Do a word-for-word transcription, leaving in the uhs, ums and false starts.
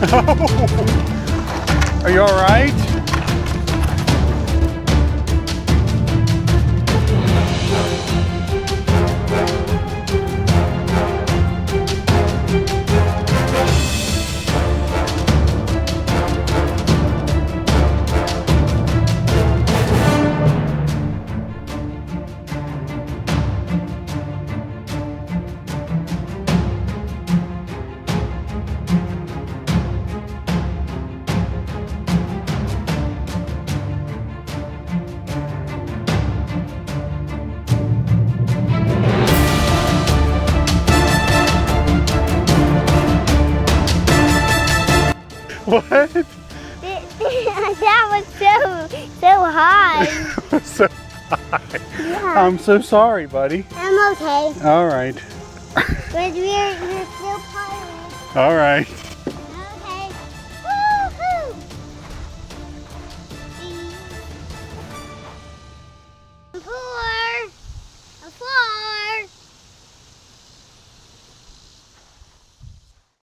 Are you all right? What? That was so, so high. So high. Yeah. I'm so sorry, buddy. I'm okay. All right. But we're, we're still pilots. All right.